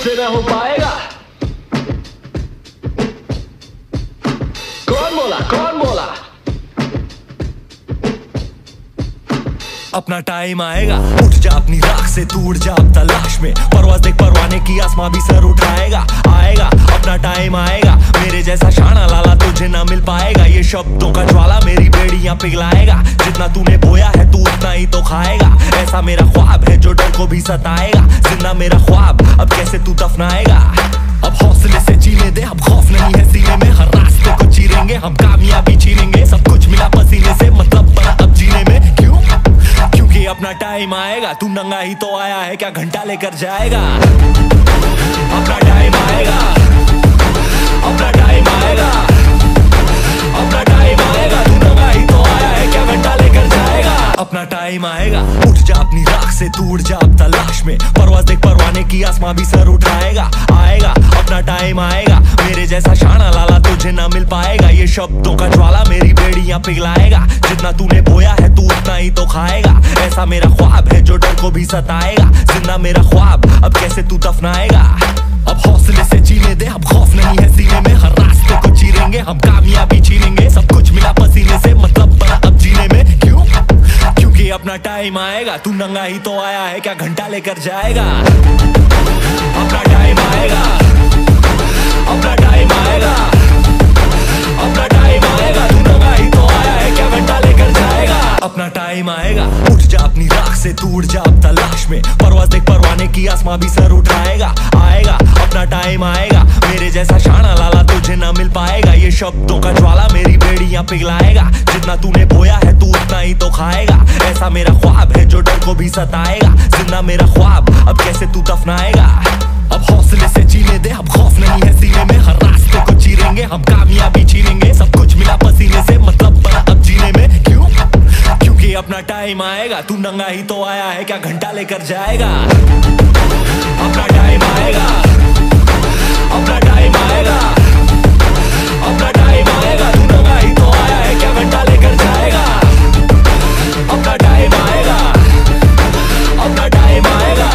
मुझसे ना हो पाएगा। कौन बोला, कौन बोला? अपना टाइम आएगा, उठ जा अपनी राख से, तू उड़ जा अब तलाश में। परवाज़ देख परवाने की, आसमां भी सर उठाएगा। आएगा अपना टाइम आएगा, मेरे जैसा शाना लाला तुझे ना मिल पाएगा। ये शब्दों का ज्वाला मेरी बेड़ियां पिघलाएगा। जितना तूने बोया है तू उतना ही तो खाएगा। ऐसा मेरा ख्वाब है जो डर को भी सताएगा। जिंदा मेरा ख्वाब अब कैसे तू दफनाएगा? अब हौसले से जीने दे, अब खौफ नहीं है सीने में। हर रास्ते को चीरेंगे हम, कामयाबी छीनेंगे। सब कुछ मिला पसीने से, मतलब बना अब जीने में। क्यों? क्योंकि अपना टाइम आएगा। तू नंगा ही तो आया है, क्या घंटा लेकर जाएगा? अपना टाइम आएगा, अपना टाइम आएगा, अपना टाइम आएगा। तू नंगा ही तो आया है, क्या घंटा लेकर जाएगा? अपना टाइम आएगा, उठ जा अपनी राख से, तू उड़ जा अब तलाश में। परवाज़ देख परवाने की, आसमां भी सर उठाएगा। आएगा अपना टाइम आएगा, मेरे जैसा शाना लाला तुझे ना मिल पाएगा। ये शब्दों का ज्वाला मेरी बेड़ियां पिघलाएगा। जितना तूने बोया है तू उतना ही तो खाएगा। ऐसा मेरा ख्वाब है जो डर को भी सताएगा। जिंदा मेरा ख्वाब अब कैसे तू दफनाएगा? अब हौसले से जीने दे, अब खौफ नहीं है सीने में। हर रास्ते को चीरेंगे हम, कामयाबी छीनेंगे। सब कुछ मिला पसीने से, मतलब बना अब जीने में। क्यों? क्योंकि अपना टाइम आएगा। तू नंगा ही तो आया है, क्या घंटा लेकर जाएगा? अपना टाइम आएगा, अपना टाइम आएगा, अपना टाइम आएगा। तू नंगा ही तो आया है, क्या घंटा लेकर जाएगा? अपना टाइम आएगा, उठ जा अपनी राख से, तू उड़ जा अब तलाश में। परवाज़ देख परवाने की, आसमां भी सर उठाएगा। आएगा अपना टाइम आएगा, मेरे जैसा शाना लाला तुझे ना मिल पाएगा। ये शब्दों का ज्वाला मेरी बेड़ियां पिघलाएगा। जितना तूने बोया है तू उतना ही तो खाएगा। ऐसा मेरा ख्वाब है जो डर को भी सताएगा। जिंदा मेरा ख्वाब अब कैसे तू दफनाएगा? अब हौसले से जीने दे, अब खौफ नहीं है सीने में। हर रास्ते को चीरेंगे हम, कामयाबी छीनेंगे। सब कुछ मिला पसीने से, मतलब बना अब जीने में। क्यों? क्योंकि अपना टाइम आएगा। तू नंगा ही तो आया है, क्या घंटा लेकर जाएगा? अपना टाइम आएगा, अपना टाइम आएगा, अपना टाइम आएगा। तू नंगा ही तो आया है, क्या घंटा लेकर जाएगा? अपना टाइम आएगा, अपना टाइम आएगा,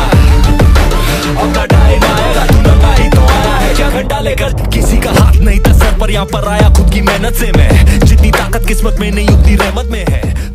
अपना टाइम आएगा। तू नंगा ही तो आया है, क्या घंटा लेकर? किसी का हाथ नहीं था सर पर, यहाँ पर आया खुद की मेहनत से मैं। जितनी ताकत किस्मत में नहीं उतनी रहमत में है।